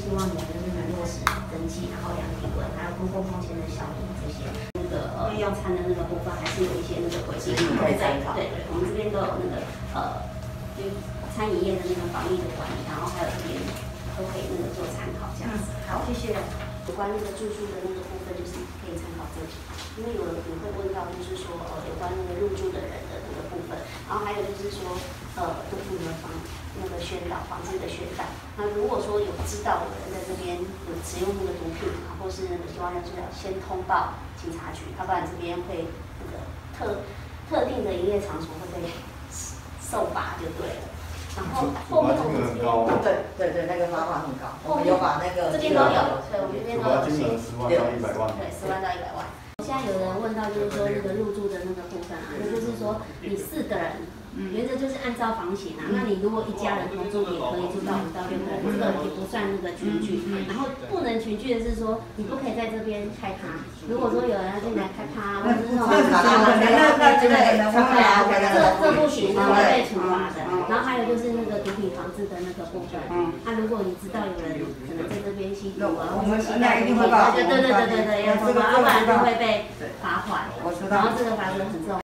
希望你们就是能落实登记，然后量体温，还有公共空间的消毒这些。那个用餐的那个部分还是有一些那个规定， 可以参考。 对，我们这边都有那个餐饮业的那个防疫的管理，然后还有这边都可以那个做参考这样子。好，谢谢。有关那个住宿的那个部分，就是可以参考这里，因为有人会问到，就是说有关那个入住的人的那个部分，然后还有就是说毒品的那个宣导，防治的宣导。那如果说有知道有人在这边有使用那个毒品啊，或是那个希望人，就要先通报警察局，要不然这边会那个特定的营业场所会被受罚就对了。然后后面我们这边对，那个罚款很高，我们有把那个这边都有，对，我们这边都有金额10万到100万， 对，10万到100万。现在有人问到就是说那个入住的那个部分啊，那就是说你4个人，原则就是按照房型啊。那你如果一家人同住，也可以住到5到6个人，这个也不算那个群聚。然后不能群聚的是说，你不可以在这边开趴。如果说有人要进来开趴，或者是那种这不行，那会被处罚的。然后还有就是那个毒品防治的那个部分。那如果你知道有人可能在这边吸毒啊， 我们应该一定会报。 对，要通报，要不然就会被罚款。然后这个罚则很重。